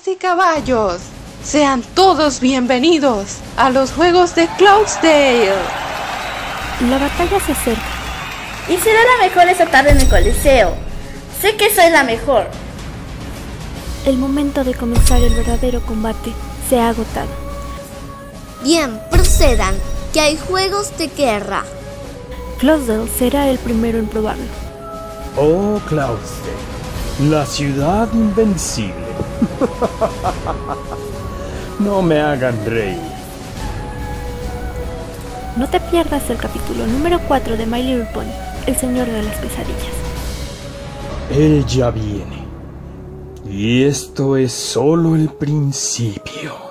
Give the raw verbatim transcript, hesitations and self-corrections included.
Damas y caballos, sean todos bienvenidos a los juegos de Cloudsdale. La batalla se acerca. Y será la mejor esta tarde en el Coliseo. Sé que soy la mejor. El momento de comenzar el verdadero combate se ha agotado. Bien, procedan, que hay juegos de guerra. Cloudsdale será el primero en probarlo. Oh, Cloudsdale, la ciudad invencible. No me hagan reír. No te pierdas el capítulo número cuatro de My Little Pony, El Señor de las Pesadillas. Él ya viene. Y esto es solo el principio.